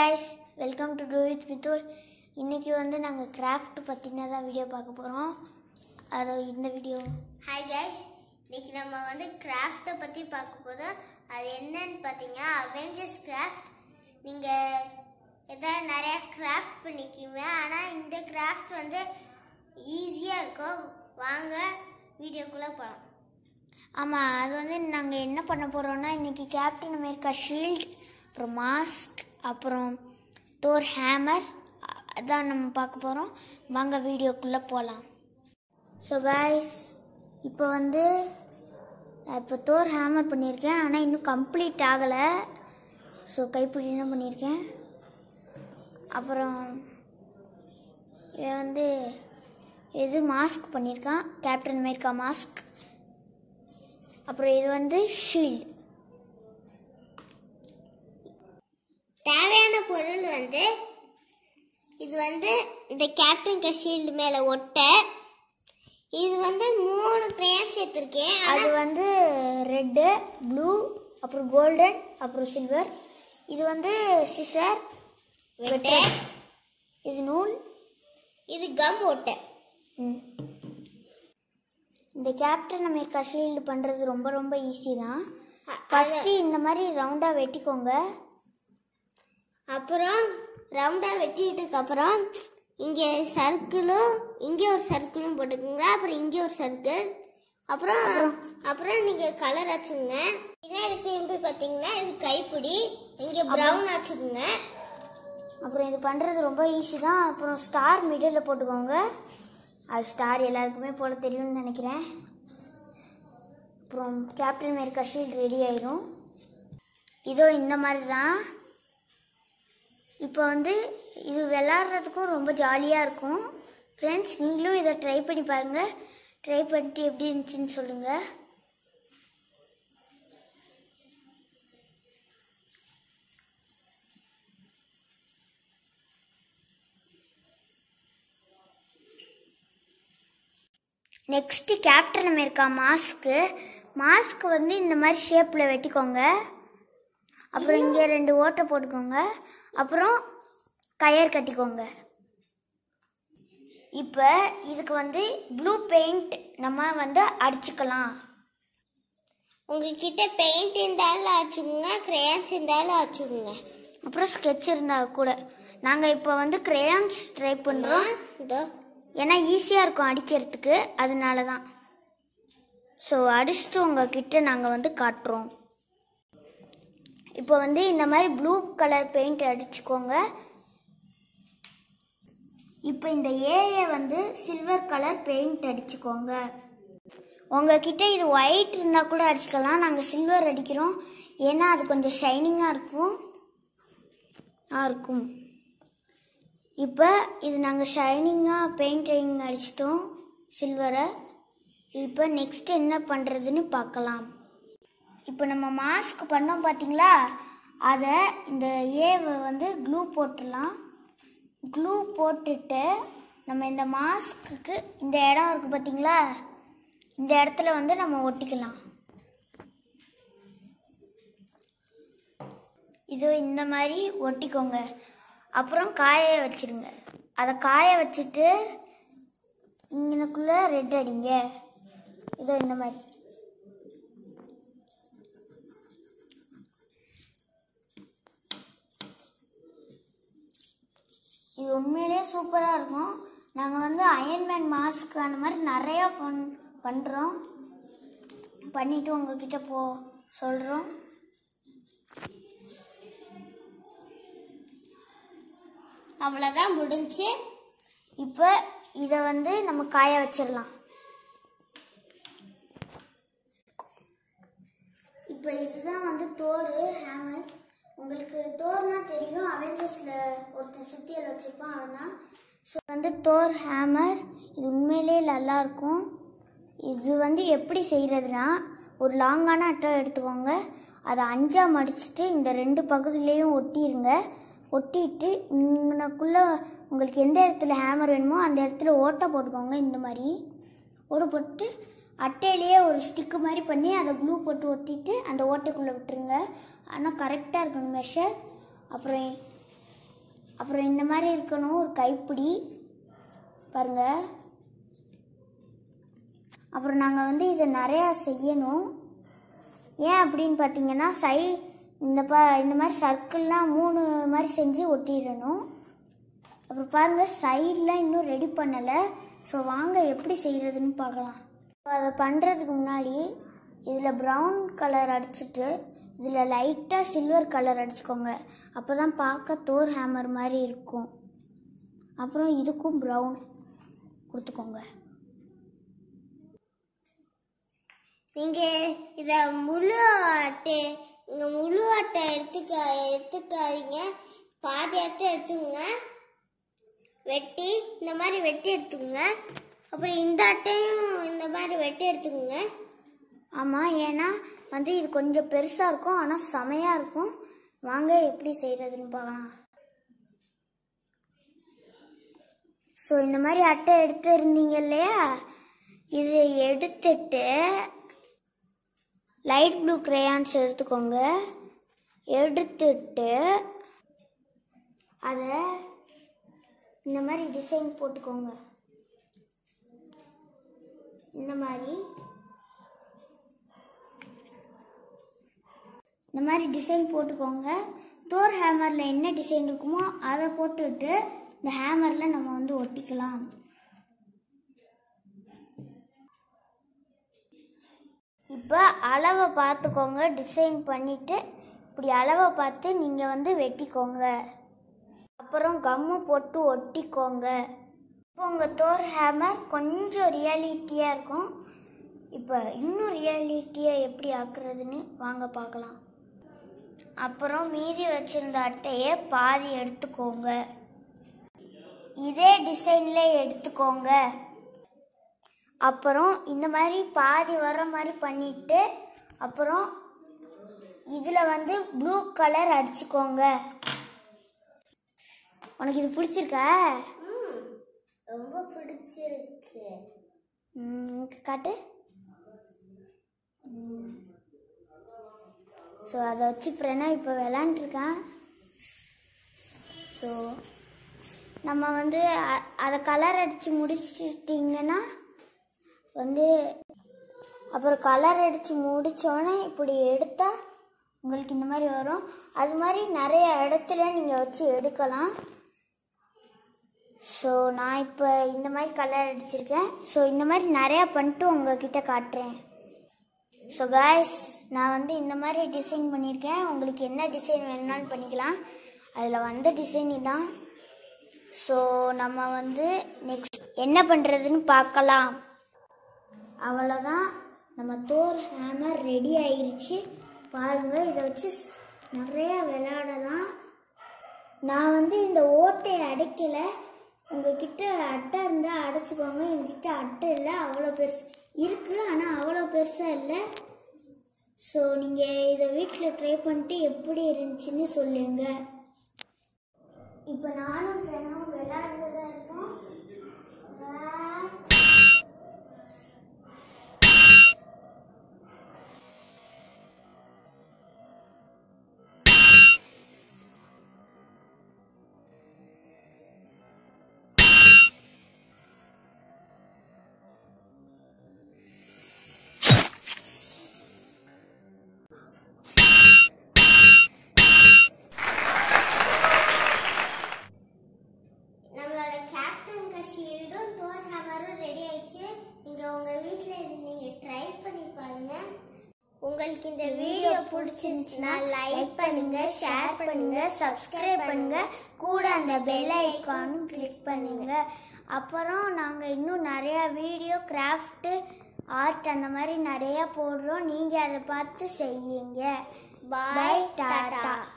guys, welcome to Do With Mithul. இன்னைக்கு வந்து நாங்க கிராஃப்ட் பத்தினதா வீடியோ பார்க்க போறோம். அது இந்த வீடியோ. Hi guys, இன்னைக்கு நம்ம வந்து கிராஃப்ட் பத்தி பார்க்க போறோம். அது என்னன்னு பாத்தீங்க அவெஞ்சர்ஸ் கிராஃப்ட். நீங்க ஏதாவது நிறைய கிராஃப்ட் பண்ணிக்கீங்க, ஆனா இந்த கிராஃப்ட் வந்து ஈஸியா இருக்கும். வாங்க வீடியோக்குள்ள போலாம். ஆமா, அது வந்து நாங்க என்ன பண்ண போறோம்னா இன்னைக்கு கேப்டன் அமெரிக்கா ஷீல்ட், அப்புறம் மாஸ்க், அப்புறம் தோர் ஹேமர் அதான் நம்ம பார்க்க போறோம். வாங்க வீடியோக்குள்ள போலாம். ஸோ காய்ஸ், இப்போ வந்து நான் இப்போ தோர் ஹேமர் பண்ணியிருக்கேன், ஆனால் இன்னும் கம்ப்ளீட் ஆகலை. ஸோ கைப்பிடி என்ன பண்ணியிருக்கேன். அப்புறம் வந்து இது மாஸ்க் பண்ணியிருக்கான், கேப்டன் அமெரிக்கா மாஸ்க். அப்புறம் இது வந்து ஷீல்டு. தேவையான பொருள் வந்து இது வந்து இந்த கேப்டன் ஷீல்டு மேல ஒட்ட. இது வந்து 3 கிரேயான்ஸ் எடுத்திருக்கேன். அது வந்து ரெட்டு, ப்ளூ, அப்புறம் கோல்டன், அப்புறம் சில்வர். இது வந்து சிசர், வெட்டு, இது நூல், இது கம் ஒட்ட. இந்த கேப்டன் அமெரிக்கா ஷீல்டு பண்ணுறது ரொம்ப ரொம்ப ஈஸி தான். ஃபஸ்ட்டு இந்த மாதிரி ரவுண்டாக வெட்டிக்கோங்க. அப்புறம் ரவுண்டாக வெட்டிட்டதுக்கு அப்புறம் இங்கே சர்க்கிளும் இங்கே ஒரு சர்க்கிளும் போட்டுக்கோங்க. அப்புறம் இங்கே ஒரு சர்க்கிள். அப்புறம் அப்புறம் நீங்கள் கலர் ஆச்சுங்க. பின்னாடி திரும்பி பார்த்தீங்கன்னா இது கைப்பிடி, இங்கே ப்ரௌன் ஆச்சுங்க. அப்புறம் இது பண்ணுறது ரொம்ப ஈஸி தான். அப்புறம் ஸ்டார் மிடில் போட்டுக்கோங்க. அது ஸ்டார் எல்லாருக்குமே போட தெரியும்னு நினைக்கிறேன். அப்புறம் கேப்டன் அமெரிக்கா ஷீல்டு ரெடி ஆயிடும். இதோ இந்த மாதிரி தான். இப்போ வந்து இது விளாட்றதுக்கும் ரொம்ப ஜாலியாக இருக்கும். ஃப்ரெண்ட்ஸ், நீங்களும் இதை ட்ரை பண்ணி பாருங்கள். ட்ரை பண்ணிட்டு எப்படி இருந்துச்சுன்னு சொல்லுங்கள். நெக்ஸ்ட்டு கேப்டன் அமெரிக்கா மாஸ்க்கு வந்து இந்த மாதிரி ஷேப்பில் வெட்டிக்கோங்க. அப்புறம் இங்கே 2 ஓட்டை போட்டுக்கோங்க. அப்புறம் கயர் கட்டிக்கோங்க. இப்போ இதுக்கு வந்து ப்ளூ பெயிண்ட் நம்ம வந்து அடிச்சுக்கலாம். உங்ககிட்ட பெயிண்ட் இருந்தாலும் ஆச்சுங்க, கிரேயான்ஸ் இருந்தாலும் ஆச்சுங்க. அப்புறம் ஸ்கெட்ச் இருந்தால் கூட. நாங்கள் இப்போ வந்து கிரேயான்ஸ் ட்ரை பண்ணுறோம். ஏன்னா ஈஸியாக இருக்கும் அடிக்கிறதுக்கு, அதனால தான். ஸோ அடிச்சுட்டு உங்ககிட்ட நாங்கள் வந்து காட்டுறோம். இப்போ வந்து இந்த மாதிரி ப்ளூ கலர் பெயிண்ட் அடிச்சுக்கோங்க. இப்போ இந்த ஏயை வந்து சில்வர் கலர் பெயிண்ட் அடிச்சுக்கோங்க. உங்ககிட்ட இது ஒயிட் இருந்தால் கூட அடிச்சுக்கலாம். நாங்கள் சில்வர் அடிக்கிறோம், ஏன்னா அது கொஞ்சம் ஷைனிங்காக இருக்கும். இப்போ இது நாங்கள் ஷைனிங்காக பெயிண்டிங் அடிச்சிட்டோம் சில்வரை. இப்போ நெக்ஸ்ட் என்ன பண்ணுறதுன்னு பார்க்கலாம். இப்போ நம்ம மாஸ்க் பண்ணோம் பார்த்தீங்களா, அதை இந்த ஏவை வந்து க்ளூ போட்டுடலாம். க்ளூ போட்டுட்டு நம்ம இந்த மாஸ்க்கு இந்த இடம் இருக்குது பார்த்தீங்களா, இந்த இடத்துல வந்து நம்ம ஒட்டிக்கலாம். இதோ இந்த மாதிரி ஒட்டிக்கோங்க. அப்புறம் காய வச்சிருங்க. அதை காய வச்சுட்டு இங்கனக்குள்ளே ரெட் அடிங்க. இதோ இந்த மாதிரி. இது உண்மையிலே சூப்பராக இருக்கும். நாங்கள் வந்து அயன்மேன் மாஸ்க் அந்த மாதிரி நிறையா பண்ணுறோம். பண்ணிவிட்டு உங்ககிட்ட சொல்கிறோம். அவ்வளோதான் முடிஞ்சு. இப்போ இதை வந்து நம்ம காய வச்சிடலாம். இப்போ இதுதான் வந்து தோர் ஹேமர். உங்களுக்கு தோர்னா தெரியும், அவெஞ்சர்ஸில் ஒருத்தன் சுத்தியல் வச்சுருப்பான், அவன் தான். ஸோ வந்து தோர் ஹேமர் இது உண்மையிலே நல்லாயிருக்கும். இது வந்து எப்படி செய்கிறதுனா, ஒரு லாங்கான அட்டை எடுத்துக்கோங்க. அதை 5ஆக மடிச்சுட்டு இந்த 2 பகுதியிலையும் ஒட்டிடுங்க. ஒட்டிட்டு இங்கனக்குள்ளே உங்களுக்கு எந்த இடத்துல ஹேமர் வேணுமோ அந்த இடத்துல ஓட்டை போட்டுக்கோங்க. இந்த மாதிரி ஓட்டை போட்டு அட்டையிலேயே ஒரு ஸ்டிக்கு மாதிரி பண்ணி அதை க்ளூ போட்டு ஒட்டிட்டு அந்த ஓட்டைக்குள்ளே விட்டுருங்க. ஆனால் கரெக்டாக இருக்கணும் மெஷர். அப்புறம் அப்புறம் இந்த மாதிரி இருக்கணும் ஒரு கைப்பிடி பாருங்க. அப்புறம் நாங்கள் வந்து இதை நிறையா செய்யணும். ஏன் அப்படின்னு பார்த்தீங்கன்னா இந்த மாதிரி சர்க்கிள்லாம் 3 மாதிரி செஞ்சு ஒட்டிடணும். அப்புறம் பாருங்கள் சைடெலாம் இன்னும் ரெடி பண்ணலை. ஸோ வாங்க எப்படி செய்கிறதுன்னு பார்க்கலாம். அதை பண்ணுறதுக்கு முன்னாடி இதில் ப்ரௌன் கலர் அடிச்சுட்டு இதில் லைட்டாக சில்வர் கலர் அடிச்சுக்கோங்க. அப்போ தான் பார்க்க தோர் ஹேமர் மாதிரி இருக்கும். அப்புறம் இதுக்கும் ப்ரௌன் கொடுத்துக்கோங்க. நீங்கள் இதை முழு அட்டை எடுத்துக்காதீங்க, பாதி அட்டை எடுத்துக்கோங்க. வெட்டி இந்த மாதிரி வெட்டி எடுத்துக்கோங்க. அப்புறம் இந்த அட்டையும் இந்த மாதிரி வெட்டி எடுத்துக்கோங்க. ஆமாம், ஏன்னா வந்து இது கொஞ்சம் பெருசாக இருக்கும், ஆனால் செமையாக இருக்கும். வாங்க எப்படி செய்கிறதுன்னு பார்க்கலாம். ஸோ இந்த மாதிரி அட்டை எடுத்து இருந்தீங்க இல்லையா, இதை எடுத்துட்டு லைட் ப்ளூ கிரேயான்ஸ் எடுத்துக்கோங்க. எடுத்துட்டு அதை இந்த மாதிரி டிசைன் போட்டுக்கோங்க. இந்த மாதிரி டிசைன் போட்டுக்கோங்க. தோர் ஹேமரில் என்ன டிசைன் இருக்குமோ அதை போட்டுட்டு இந்த ஹேமரில் நம்ம வந்து ஒட்டிக்கலாம். இப்போ அளவை பார்த்துக்கோங்க. டிசைன் பண்ணிவிட்டு இப்படி அளவை பார்த்து நீங்கள் வந்து வெட்டிக்கோங்க. அப்புறம் கம்மு போட்டு ஒட்டிக்கோங்க. இப்போ உங்கள் தோர் ஹேமர் கொஞ்சம் ரியாலிட்டியாக இருக்கும். இப்போ இன்னும் ரியாலிட்டியாக எப்படி ஆக்குறதுன்னு வாங்க பார்க்கலாம். அப்புறம் மீதி வச்சுருந்த அட்டையை பாதி எடுத்துக்கோங்க. இதே டிசைனில் எடுத்துக்கோங்க. அப்புறம் இந்த மாதிரி பாதி வர்ற மாதிரி பண்ணிவிட்டு அப்புறம் இதில் வந்து ப்ளூ கலர் அடிச்சுக்கோங்க. உனக்கு இது பிடிச்சிருக்கா? ரொம்ப பிடிச்சிருக்கு. காட்டு. ஸோ அதை வச்சு பிரணா இப்போ விளாண்டுருக்கான். ஸோ நம்ம வந்து அதை கலர் அடித்து முடிச்சிட்டிங்கன்னா வந்து அப்புறம் கலர் அடித்து முடித்தோடனே இப்படி எடுத்தால் உங்களுக்கு இந்த மாதிரி வரும். அது மாதிரி நிறைய இடத்துல நீங்கள் வச்சு எடுக்கலாம். ஸோ நான் இப்போ இந்த மாதிரி கலர் அடிச்சிருக்கேன். ஸோ இந்த மாதிரி நிறையா பண்ணிட்டு உங்ககிட்ட காட்டுறேன். ஸோ காய்ஸ், நான் வந்து இந்த மாதிரி டிசைன் பண்ணியிருக்கேன். உங்களுக்கு என்ன டிசைன் வேணும்னாலும் பண்ணிக்கலாம். அதில் வந்த டிசைன் தான். ஸோ நம்ம வந்து நெக்ஸ்ட் என்ன பண்ணுறதுன்னு பார்க்கலாம். அவ்வளோதான், நம்ம தோர் ஹேமர் ரெடி ஆயிடுச்சு. பாருங்கள், இதை வச்சு நிறையா விளையாடலாம். நான் வந்து இந்த ஓட்டையை அடைக்கலை. உங்கள்கிட்ட அட்டை இருந்தால் அடைச்சிக்கோங்க. என்கிட்ட அட்டை இல்லை, அவ்வளோ பெருசு இருக்குது, ஆனால் அவ்வளோ பெருசாக இல்லை. ஸோ நீங்கள் இதை வீட்டில் ட்ரை பண்ணிட்டு எப்படி இருந்துச்சுன்னு சொல்லுங்கள். இப்போ நானும் பிரணவும் விளையாடுறதா இருக்கோம். உங்களுக்கு இந்த வீடியோ பிடிச்சிருந்துச்சுன்னா லைக் பண்ணுங்க, ஷேர் பண்ணுங்க, சப்ஸ்கிரைப் பண்ணுங்க, கூட அந்த பெல் ஐகானும் கிளிக் பண்ணுங்க. அப்புறம் நாங்கள் இன்னும் நிறையா வீடியோ கிராஃப்ட்டு ஆர்ட் அந்த மாதிரி நிறையா போடுறோம். நீங்கள் அதை பார்த்து செய்யுங்க. பாய், டாடா.